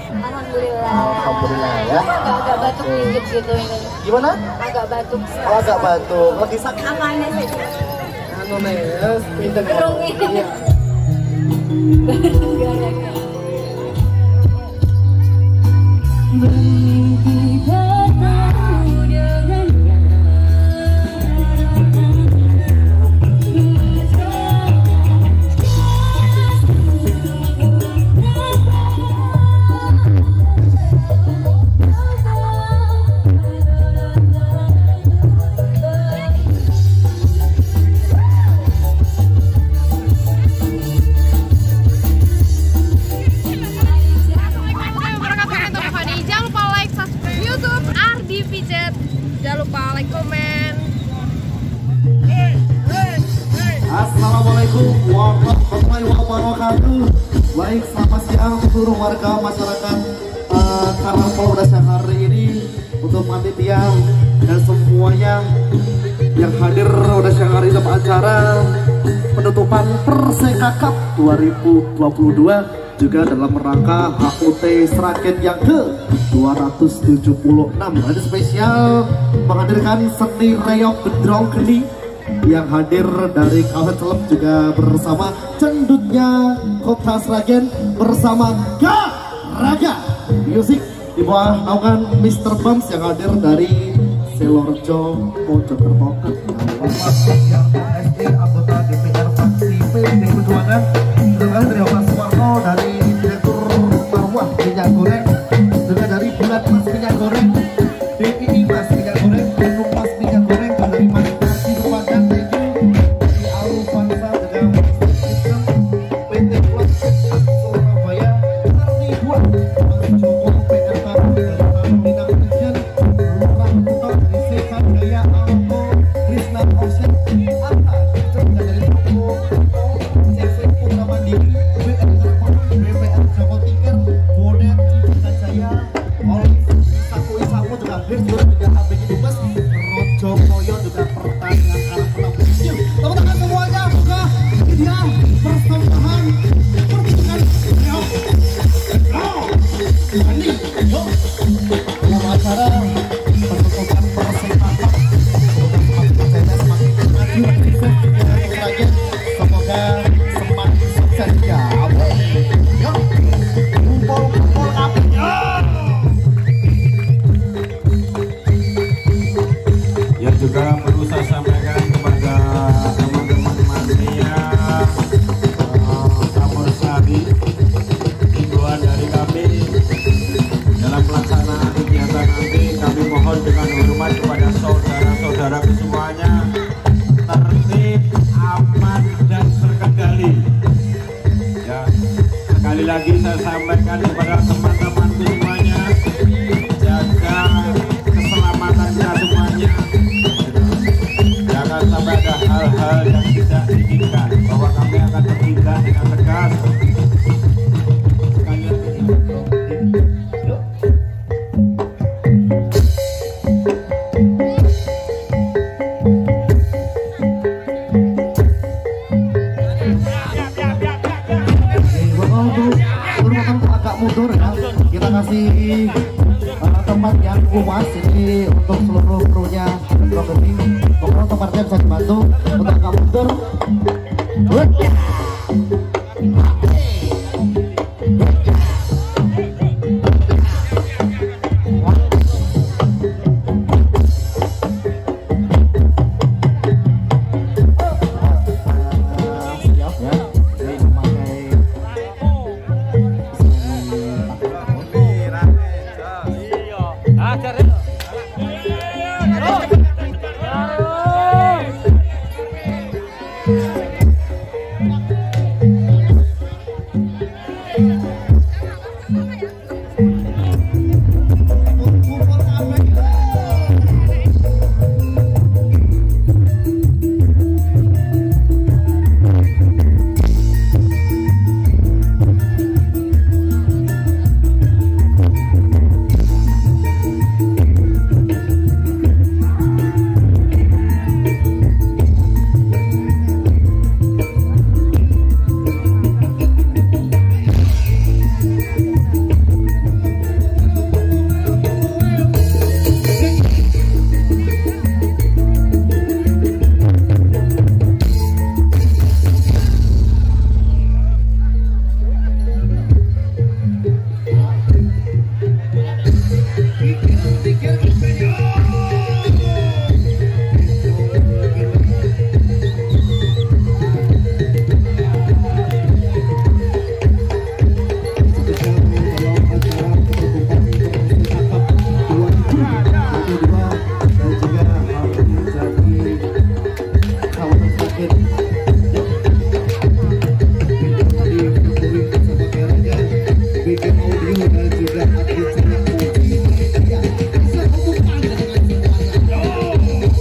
Alhamdulillah. Alhamdulillah ya. Agak batuk dikit gitu ini. Gimana? Agak batuk. Oh, agak batuk. Lagi sakit. Apanya sih? Anu nih, ya, pinter. Gerung ini. Iya. Gara-gara. Jangan lupa like, komen. Assalamualaikum warahmatullahi wabarakatuh. Baik, selamat siang seluruh warga masyarakat Karangpol pada siang hari ini, untuk panitia dan semuanya yang hadir pada siang hari dalam acara penutupan Perseka Cup 2022, juga dalam rangka HUT Sragen yang ke-276. Ada spesial menghadirkan seni reog gendrong geni yang hadir dari Kabupaten Celep, juga bersama cendutnya Kota Sragen bersama Garaga Music di bawah naungan Mr. Bams yang hadir dari Selorjo Mojokerto. SD anggota DPR fraksi PD Perjuangan, juga dari Bapak Suwarno dari Direktur Marwah Minyak Goreng, juga dari Bulat Mas Minyak Goreng, DPI Mas Minyak Goreng, Bandung Mas Minyak Goreng, dari Manipulasi Kepadang, dari Alufansa, juga PT Plus Surabaya, Ternibuan, Mas Joko PRK dari Minang Region, Lurah Kutok dari Sehat Gaya Alto, Krisna Osen, Atta, juga dari Toko CV Putra Mandiri, BPR Joko Tingkir, Bonet, Cipta Jaya, Olis, Isaku juga hadir, juga ABG Dubes, Rojo Koyo, juga pertandingan arah pelapis. Teman-teman semuanya, buka dia persembahan pertunjukan ini, yuk dalam acara penutupan Perseka Cup. Semoga semakin sukses ya. Yuk, kumpul apinya. Yang juga perlu saya sampaikan kepada teman-teman media Campur Sari, himbauan dari kami dalam pelaksanaan kegiatan nanti, kami mohon dengan hormat kepada saudara-saudara semuanya tertib, aman, dan terkendali. Ya, sekali lagi saya sampaikan kepada teman-temanku semuanya, jaga keselamatan kita semuanya. Jangan sampai ada hal-hal yang tidak diinginkan, bahwa kami akan bertindak dengan tegas. Sekali lagi, yuk. Agak mundur ya, kita kasih tempat yang luas ini untuk seluruh krunya Progeni. Pokoknya tempatnya bisa dibantu untuk agak mundur. dan juga Abdi Puji. Ya, bisa hubungkan dengan semuanya.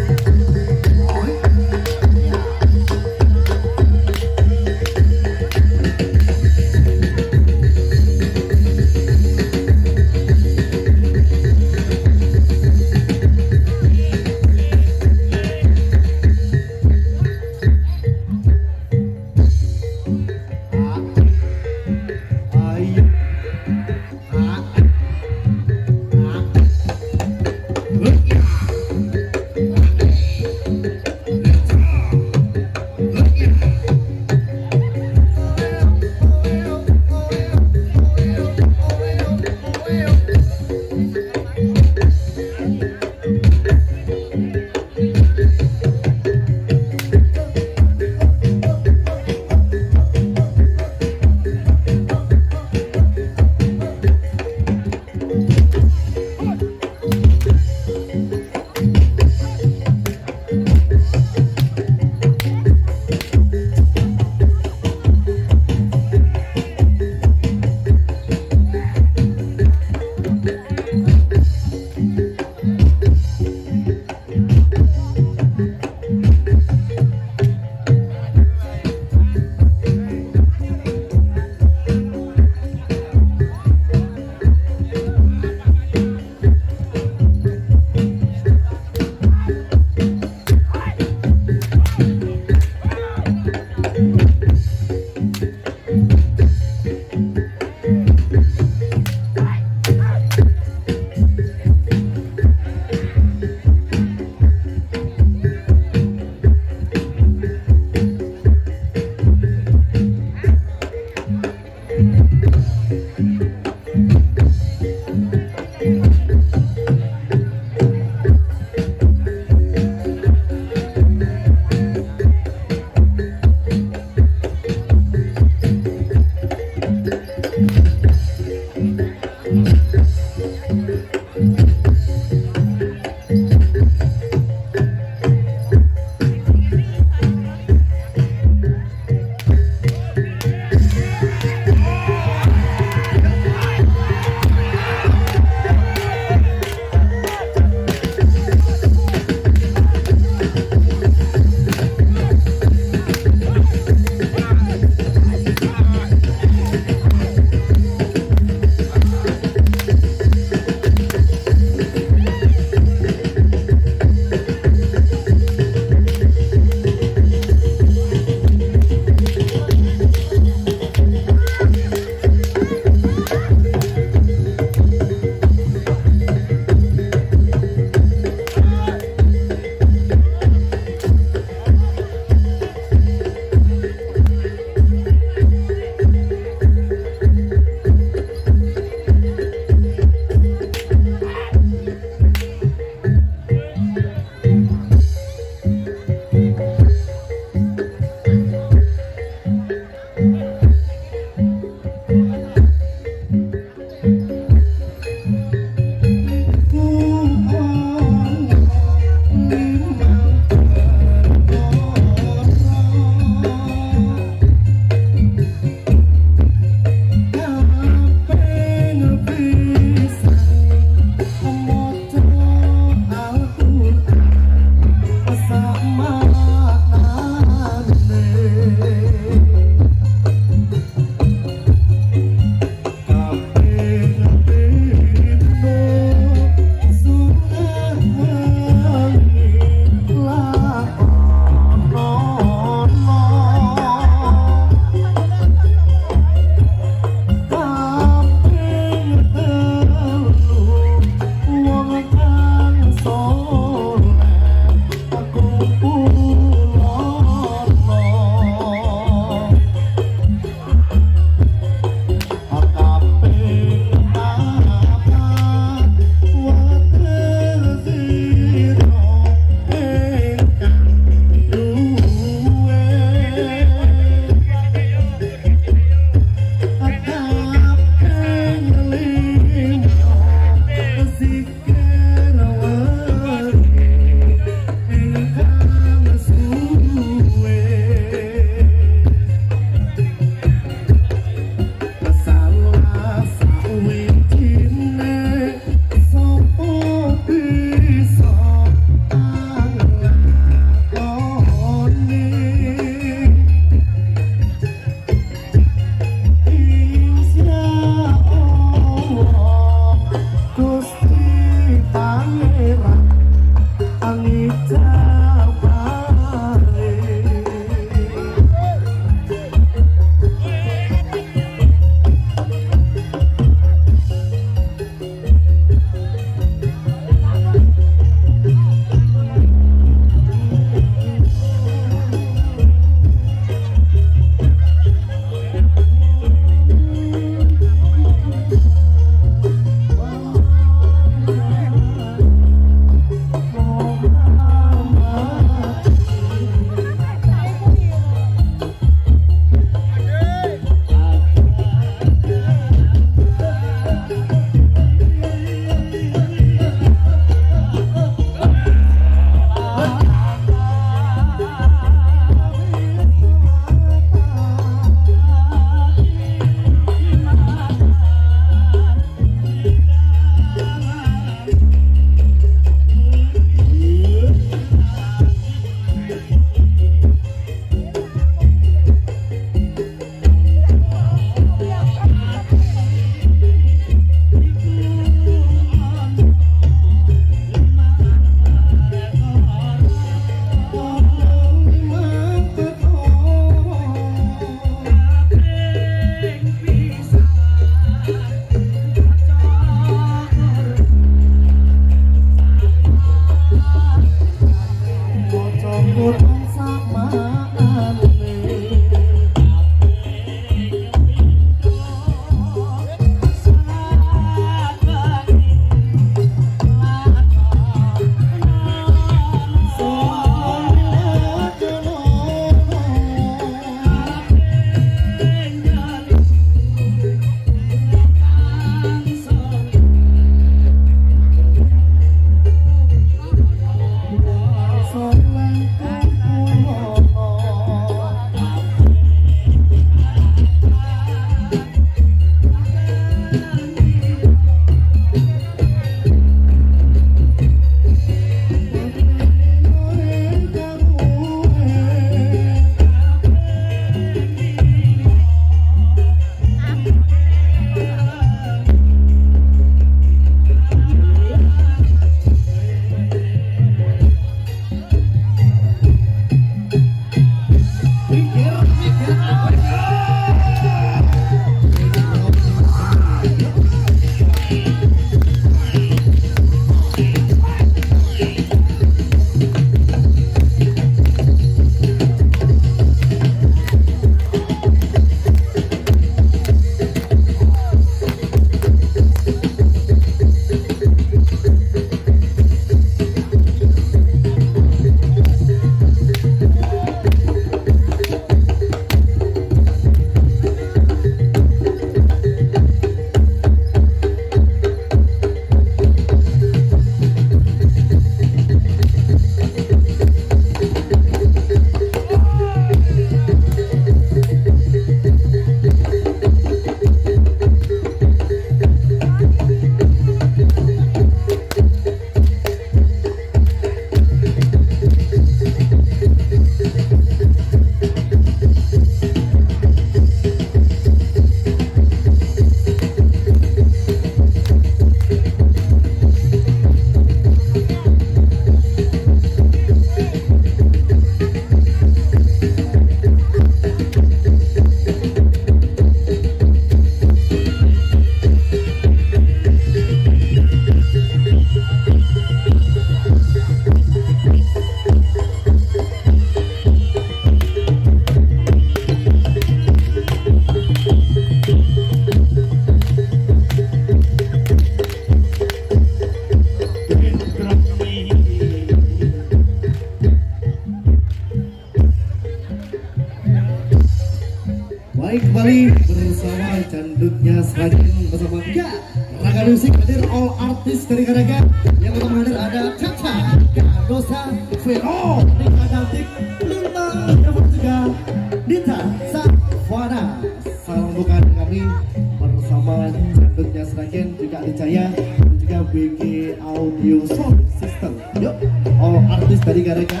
Baik, kembali bersama Candutnya Sragen bersama tiga raga musik hadir all artis dari Karaga. Yang pertama hadir ada Caca, Dosa, Vero, Rika Dantik, Luna, yang juga Dita, Safwana. Salam bukan kami bersama Candutnya Sragen juga Dicaya dan juga BG Audio Sound System. Yuk, all artis dari Karaga.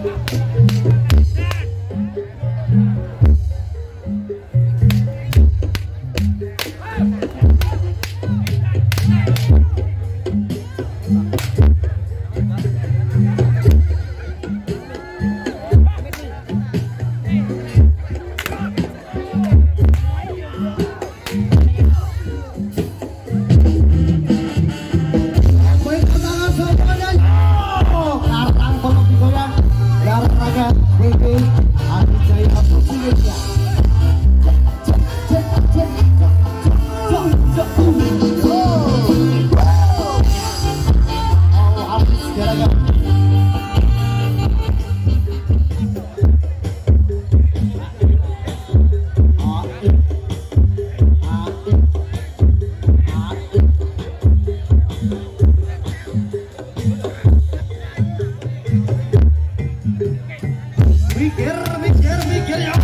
Mikir ya.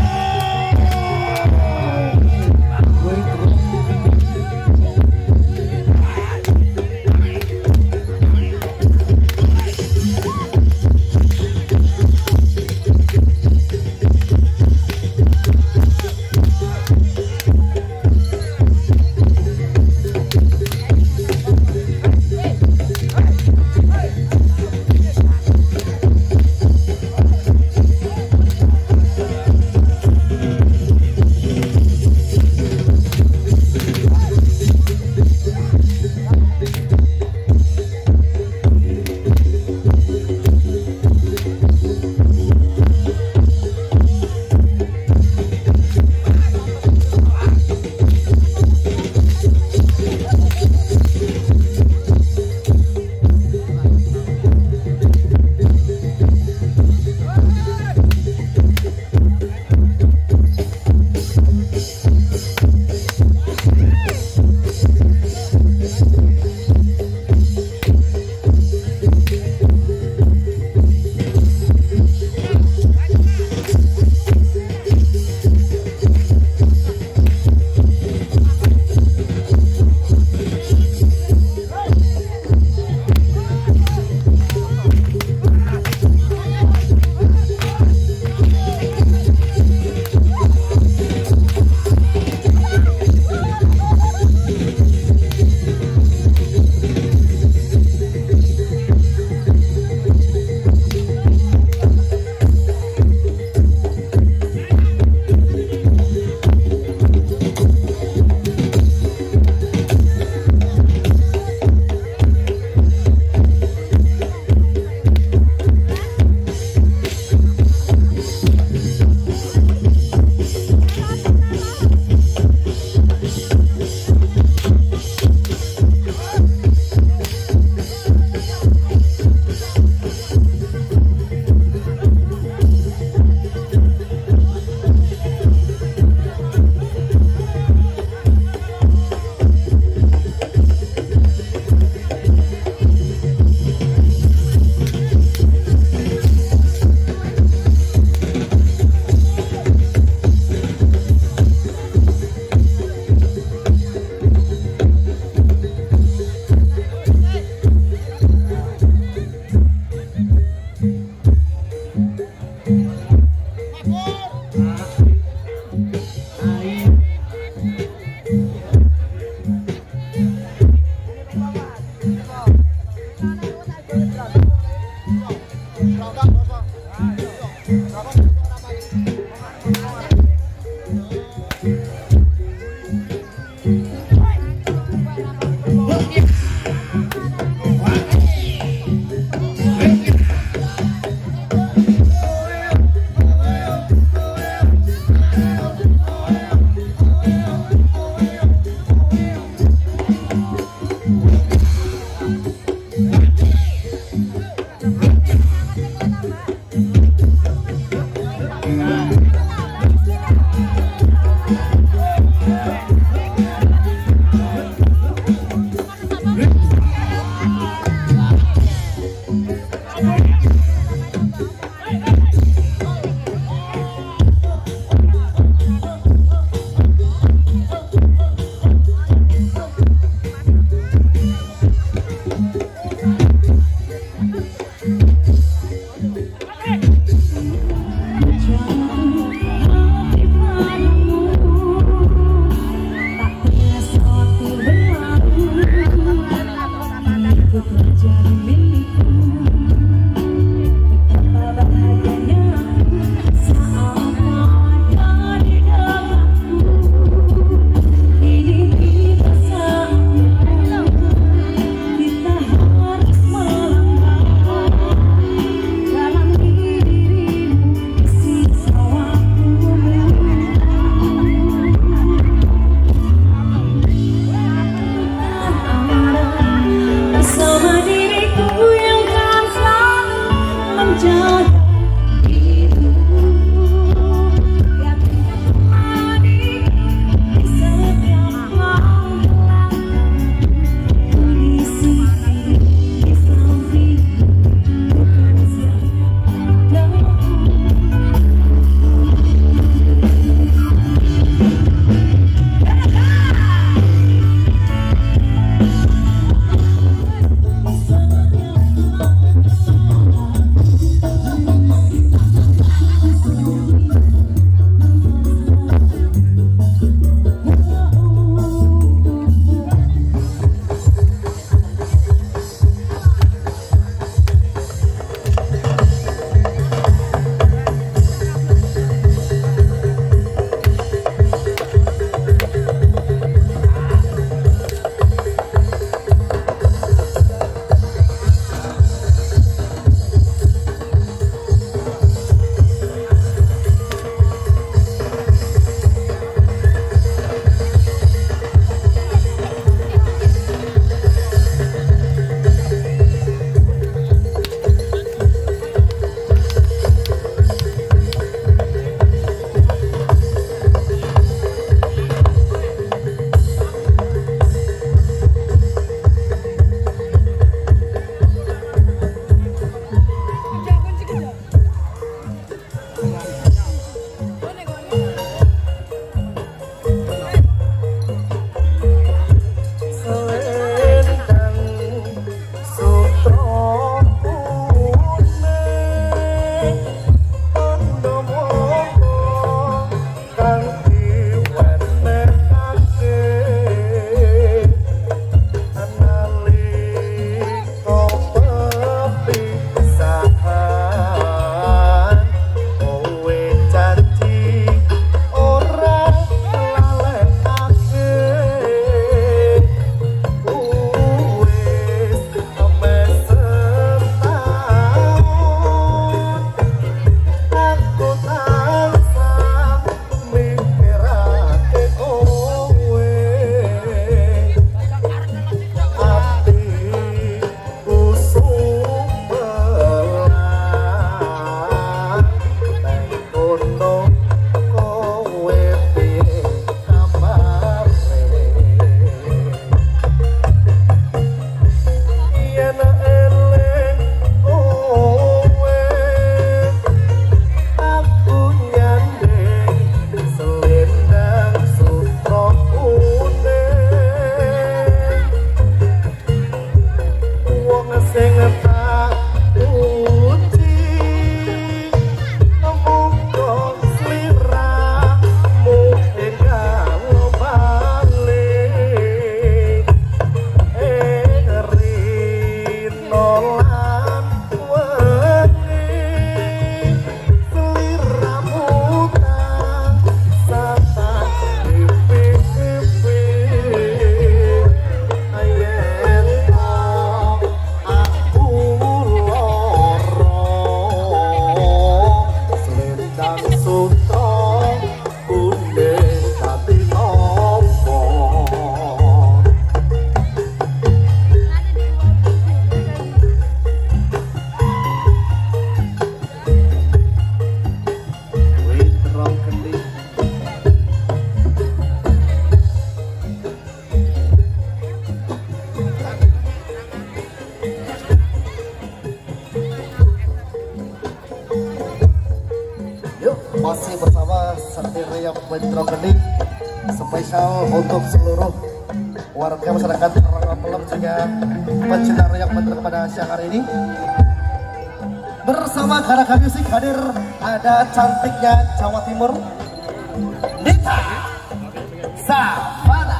masih bersama Seni Reog Bedrong Kening, spesial untuk seluruh warga masyarakat Rangapelam juga pecinta reog Bedrong pada siang hari ini. Bersama Garaga Musik hadir ada cantiknya Jawa Timur, Nita Savana.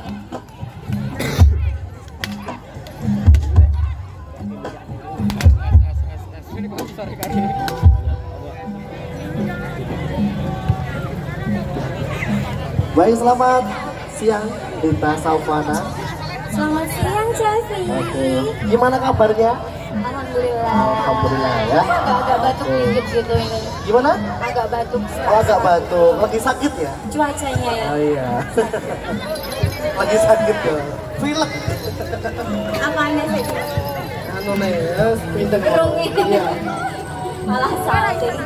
Baik, selamat siang Nita Savana. Selamat siang, Cevi. Oke, gimana kabarnya? Alhamdulillah. Alhamdulillah ya. Agak batuk dikit gitu ini. Gimana? Agak batuk. Oh, agak batuk. Lagi sakit ya? Cuacanya ya. Oh iya. Lagi sakit ya. Pilek. Apanya sih? Anu nih, ya, pindah ke Kerung ini. Iya. Malah sakit.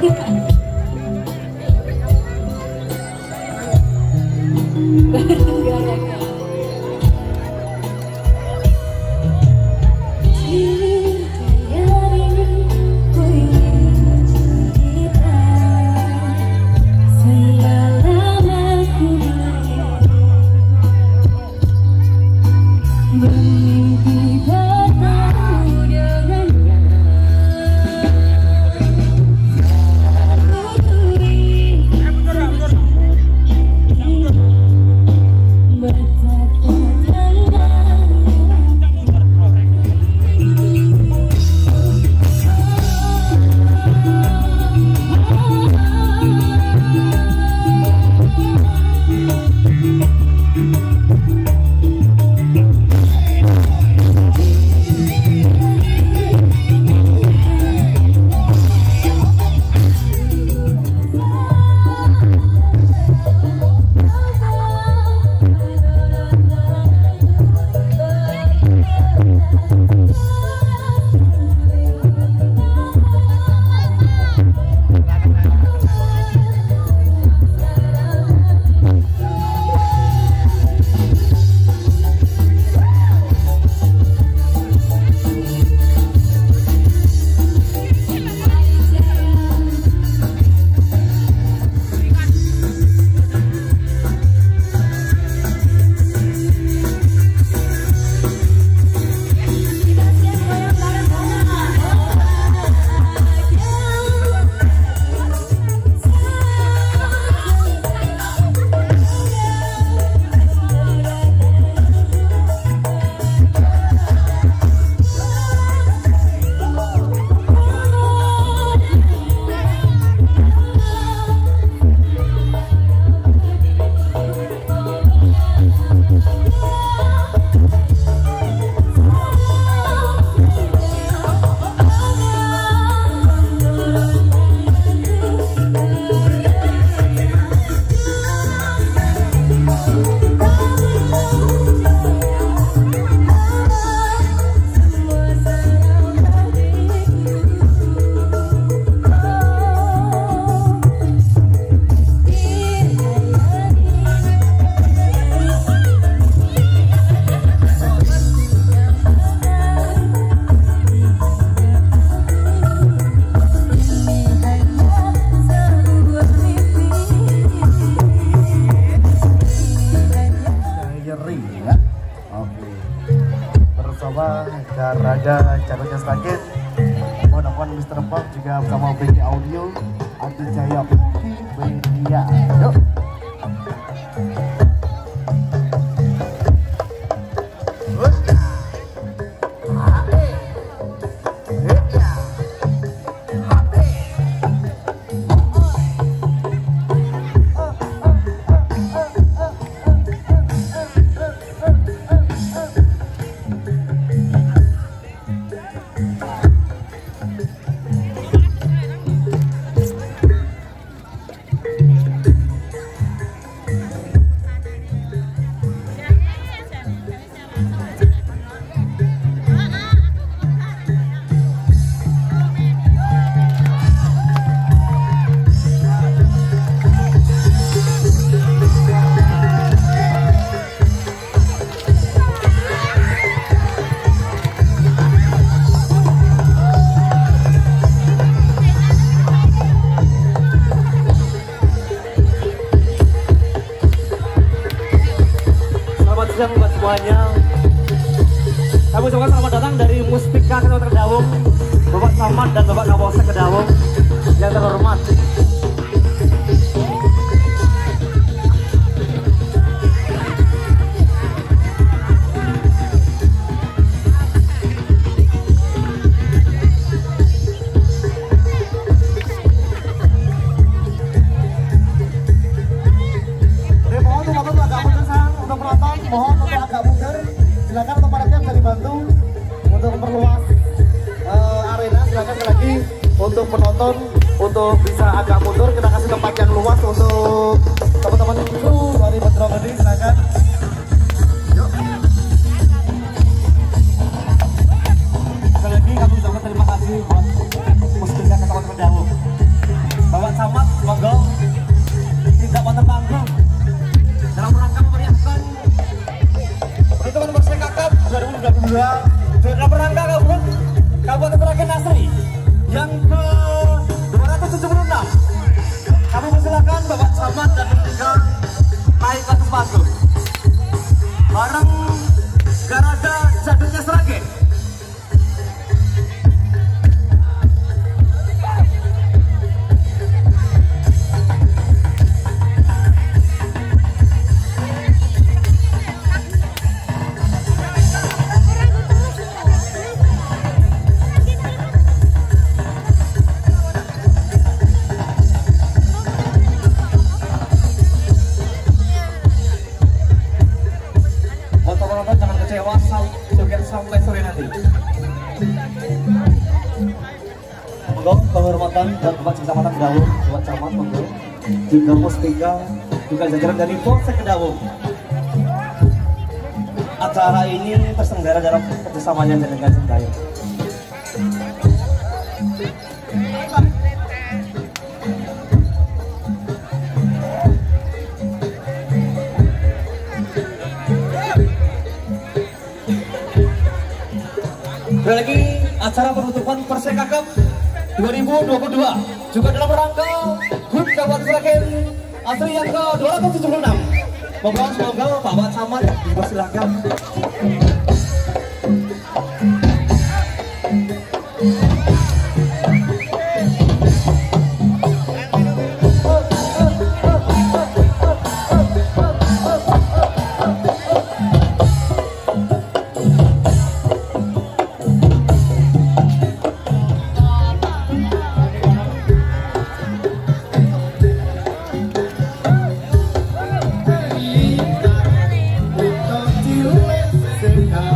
Garaga Caranya Sakit, Monokan Mr. Pop juga bersama BG Audio, Adi Jaya Bukti Media. Yuk. semuanya. Kami ucapkan selamat datang dari Mustika Kecamatan Kedawung, Bapak Camat dan Bapak Kapolsek Kedawung yang terhormat. Mohon untuk agak mundur, silakan untuk para bisa dibantu untuk memperluas arena. Silakan lagi untuk penonton untuk bisa agak mundur, kita kasih tempat yang luas untuk teman-teman kru dari Bedrong ini. Silakan. Yuk. Sekali lagi kami ucapkan terima kasih buat Mustika Kecamatan Kedawung. Bapak Camat, monggo tidak mau panggung dalam rangka memeriahkan teman-teman Perseka Cup 2022 dalam rangka Kabupaten Sragen Asri yang ke 276. Kami persilakan Bapak Camat dan Mustika naik ke atas panggung bareng Garaga Jadulnya Sragen. Jangan kecewa sampai sore nanti. Monggo penghormatan dan Bapak Kecamatan Kedawung, Bapak Camat, monggo juga Mustika, juga jajaran dari Polsek Kedawung. Acara ini terselenggara dalam kerjasamanya dengan Sintayong. Sekali lagi acara penutupan Perseka Cup 2022 juga dalam rangka HUT Kabupaten Sragen Asri yang ke 276. Semoga Bapak Camat dipersilakan. Sing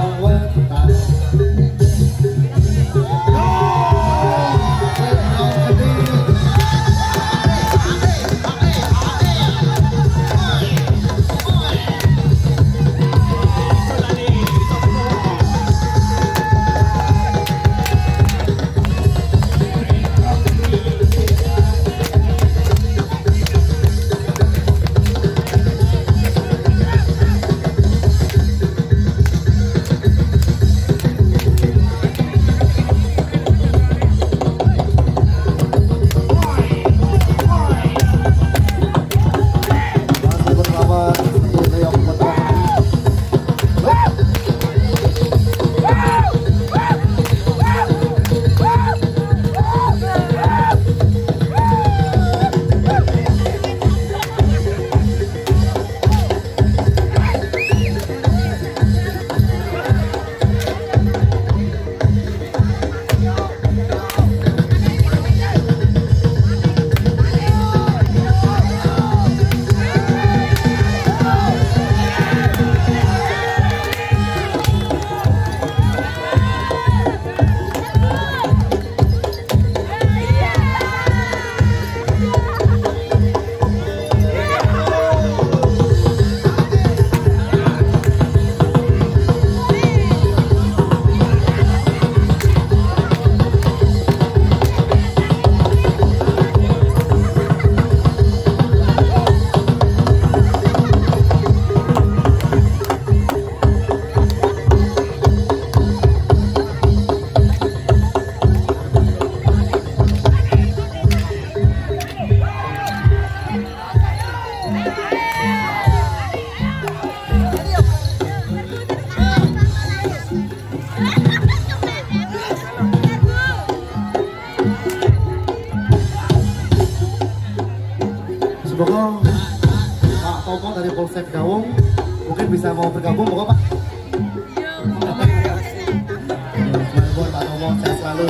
Pokok Pak Tomo dari Polsek Dawung mungkin bisa mau bergabung, pokok Pak. Buat Pak Tomo saya selalu.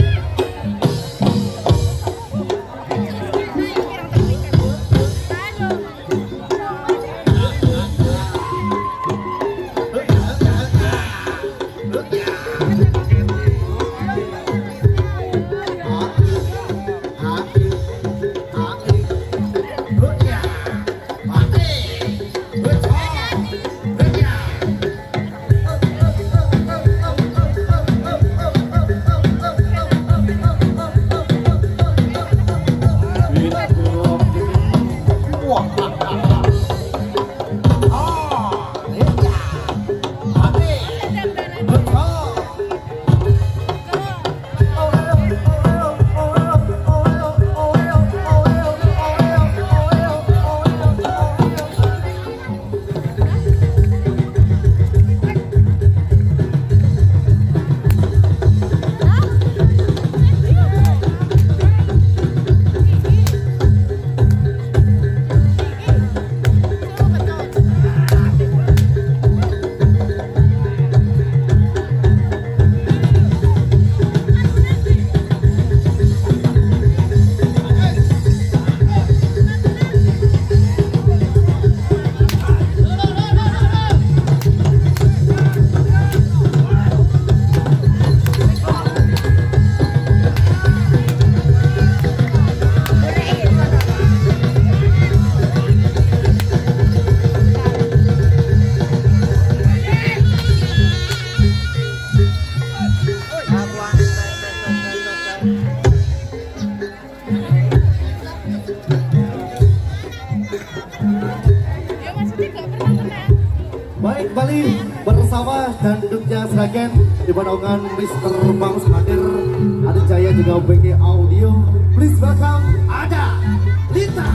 Baik, kembali bersama Dandutnya Sragen di Bandungan Mr. Bangs hadir, ada Jaya juga BG Audio. Please welcome ada Lita.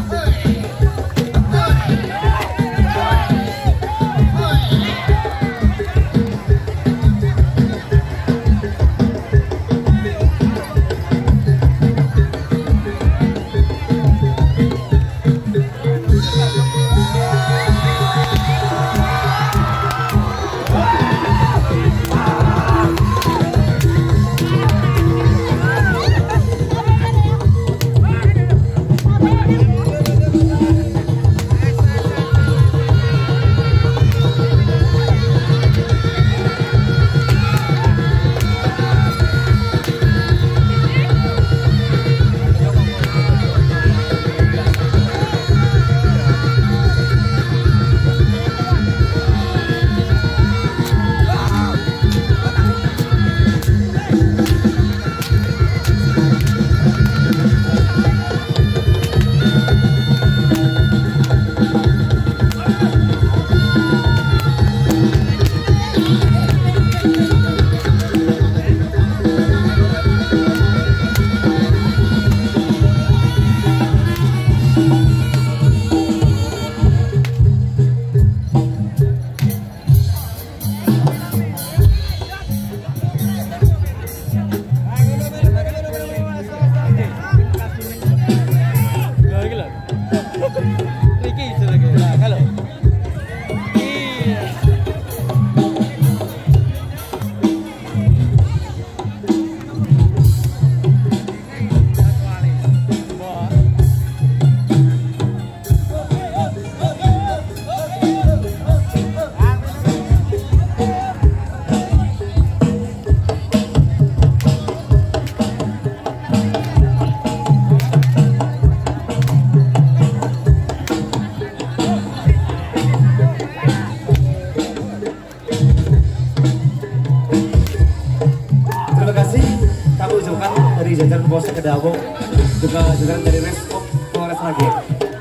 Jajaran Polsek Kedawung juga jajaran dari Reskop Polres Sragen.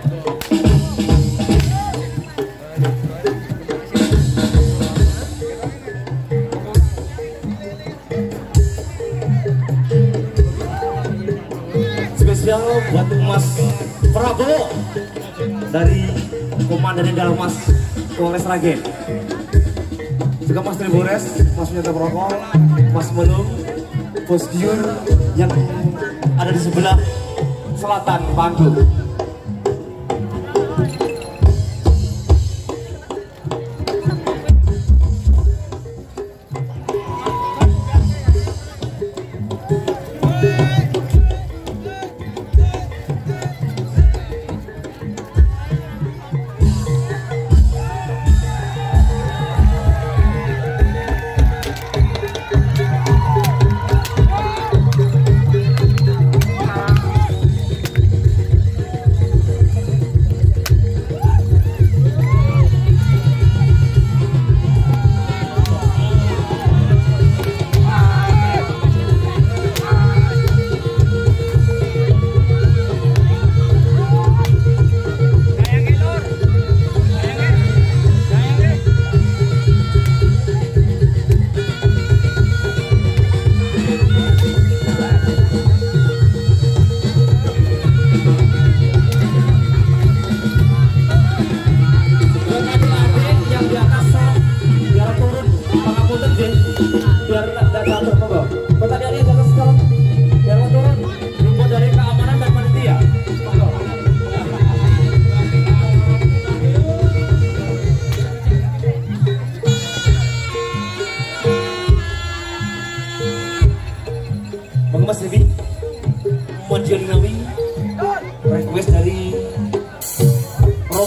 Spesial buat Mas Prabowo dari Komandan Dalmas Polres Sragen. Juga Mas Tribores, Mas Penyata Protokol, Mas Melung, Bos Giur yang ada di sebelah selatan panggung.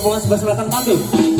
rombongan sebelah selatan Pandu.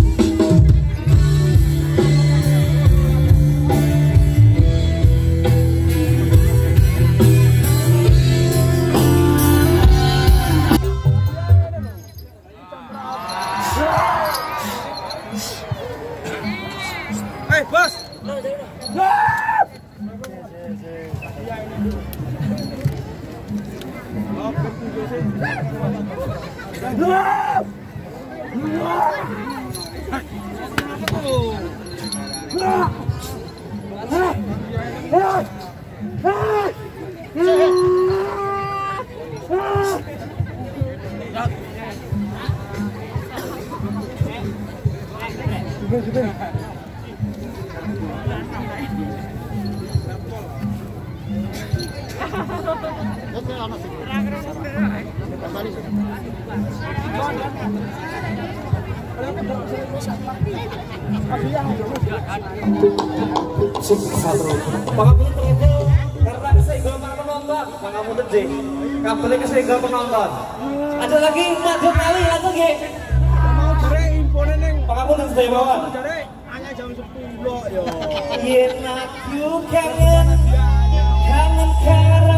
Pangapunten itu karena kesehingga para penonton, pangapunten sih, kabelnya kesehingga penonton. Ada lagi maju kali atau gak? Mau jare impone ning Pangapunten sedaya mawon. jare hanya jam 10 yo. Yen aku kangen, kangen karo